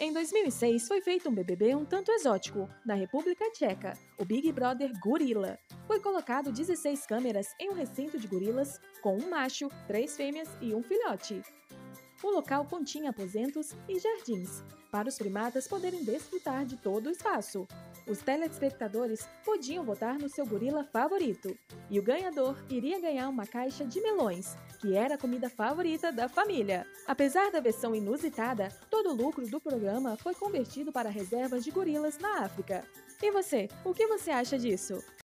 Em 2006, foi feito um BBB um tanto exótico, na República Tcheca, o Big Brother Gorila. Foi colocado 16 câmeras em um recinto de gorilas, com um macho, 3 fêmeas e um filhote. O local continha aposentos e jardins, para os primatas poderem desfrutar de todo o espaço. Os telespectadores podiam votar no seu gorila favorito, e o ganhador iria ganhar uma caixa de melões, que era a comida favorita da família. Apesar da versão inusitada, todo o lucro do programa foi convertido para reservas de gorilas na África. E você, o que você acha disso?